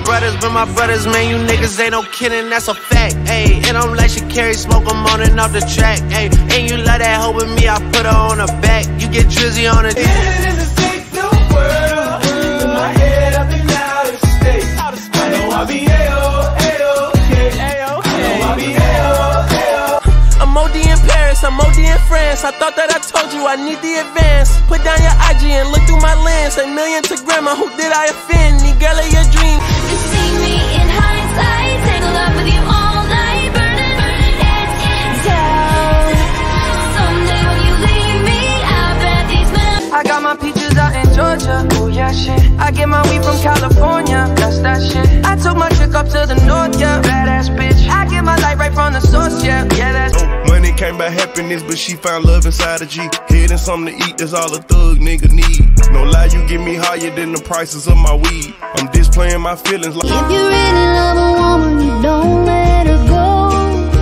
brothers, but my brothers, man, you niggas ain't no kidding, that's a fact, ayy. And I'm like she carry smoke, I'm on and off the track, ayy. And you love that hoe with me, I put her on her back. You get drizzy on it. Living in this big new world, in my head, I've been out of state. I know I'll be A-O-A-O-K. I know I'll be A-O-A-O. I'm OD in Paris, I'm OD in France. I thought that I told you I need the advance. Put down your IG and look through my lens. A million to grandma, who did I offend? Need girl of your dream. You see me in hindsight, tangled up with you all night, burning it down. Someday when you leave me, I bet these men. I got my peaches out in Georgia, oh yeah shit. I get my weed from California, that's that shit. I took my chick up to the north, yeah, badass bitch. I get my light right from the source, yeah, that's it. Money came by happiness, but she found love inside a G. Head and something to eat, that's all a thug nigga need. No lie, you get me higher than the prices of my weed. I'm displaying my feelings like. If you really love a woman, you don't let her go.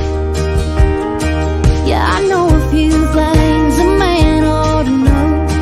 Yeah, I know a few things a man ought to know.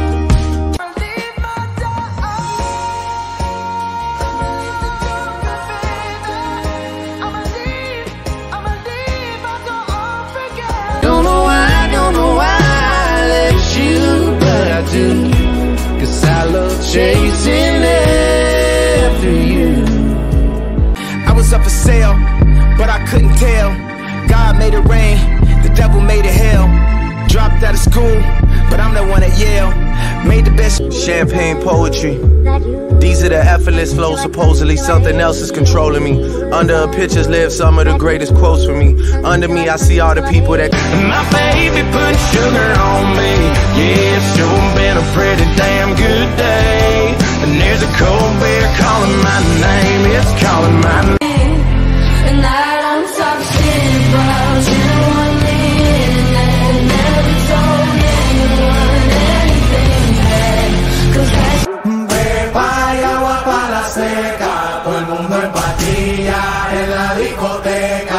Cause I love chasing after you. I was up for sale, but I couldn't tell. God made it rain, the devil made it hell. Dropped out of school, but I'm the one at Yale. Made the best champagne poetry. These are the effortless flows, supposedly something else is controlling me. Under her pictures live some of the greatest quotes for me. Under me I see all the people that. My baby put sugar on me. Yeah, it's sure been a pretty damn good day. And there's a cold beer calling my name. It's calling my name. And I don't stop thinking about you on the internet. Never told anyone anything bad. Cause that's Beba y agua para la seca. Todo el mundo en patilla en la discoteca.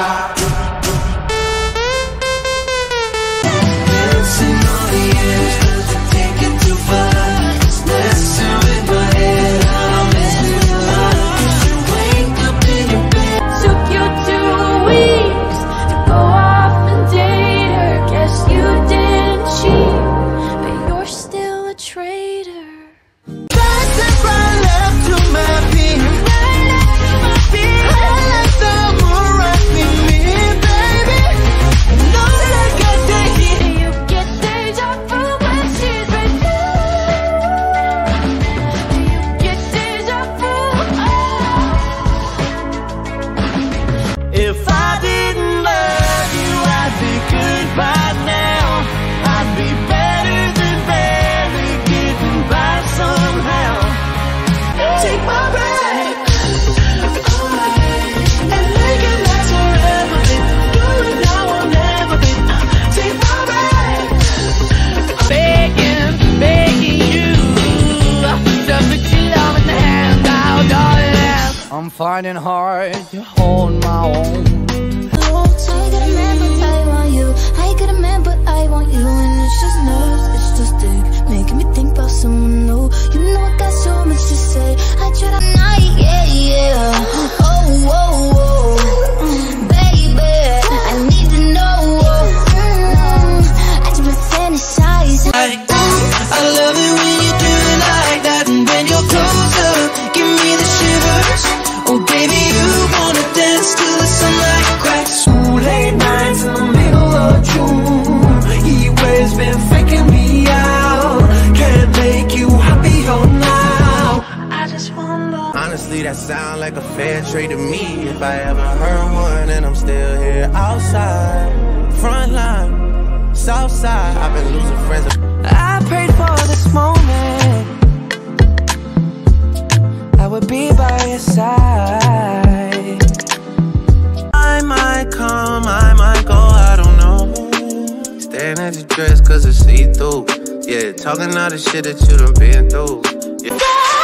Dancing on the edge 'cause we're taking too far. It's messing with my head. I'm messing with mine. 'Cause you wake up in your bed. took you 2 weeks to go off and date her. Guess you didn't cheat, but you're still a traitor. If I didn't love you, I'd be good by now. I'd be better than barely getting by somehow. Take my breath away and make it last forever. Do it now or never. Take my breath. Begging you to put your love in the hand, oh darling. I'm finding hard to hold my own. I got a man, but I want you. I got a man, but I want you. And it's just nerves, it's just dick, making me think about someone new. You know I got so much to say. I try to night, yeah. Oh, oh, oh. Baby, I need to know. I just been fantasizing. I love it when you do it like that. And when you're closer, give me the shivers. Oh baby, you wanna dance till the sunlight cracks. Late nights in the middle of June. He always been faking me out. Can't make you happier now. I just wonder. Honestly, that sound like a fair trade to me. If I ever heard one, and I'm still here outside. Front line, south side. I've been losing friends. I prayed for this moment. I would be by your side. I might come, I might go, I don't know. Staring at your dress 'cause it's see-through. Yeah, talking all the shit that you done been through. Yeah.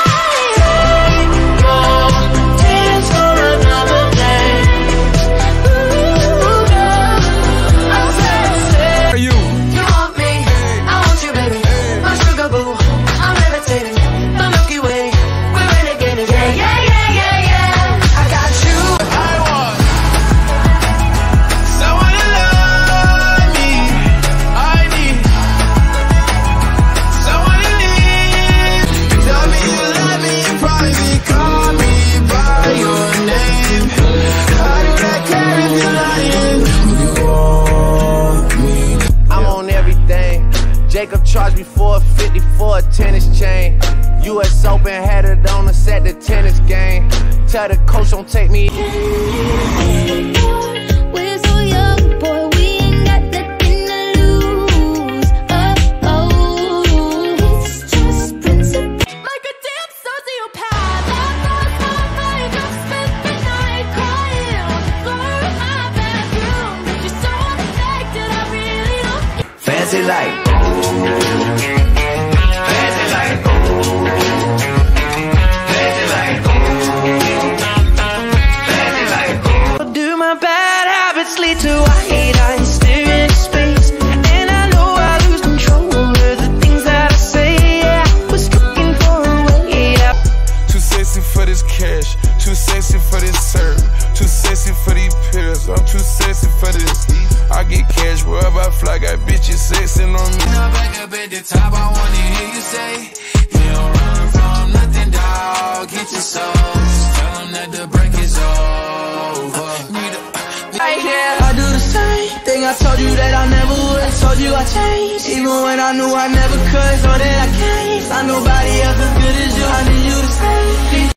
Dance for another day. Are you? You want me, I want you, baby. My sugar boo, I'm levitating. The Milky Way, we're renegading. Yeah, yeah, yeah, yeah, yeah. I charged me $450 for a tennis chain. US Open had it on us at the tennis game. Tell the coach don't take me. We're so young, boy, we ain't got nothing to lose. Oh, it's just principle. Like a damn sociopath, I lost my mind. I've spent the night crying on the floor of my bathroom. But you're so unaffected, I really don't. Fancy life. Fancy life. Fancy life. Fancy life. Do my bad habits lead to white eyes staring into space? And I know I lose control over the things that I say. Yeah, I was looking for a way out. Too sexy for this cash, too sexy for this serve, too sexy for these pills, I'm too sexy for this. I get cash wherever I fly, got bitches sexing on me. Now back up at the top, I wanna hear you say, you don't run from nothing, dog. Get your soul, just tell them that the break is over. I do the same thing I told you that I never would. I told you I changed, even when I knew I never could. So that I can't find nobody else as good as you. I need you to stay.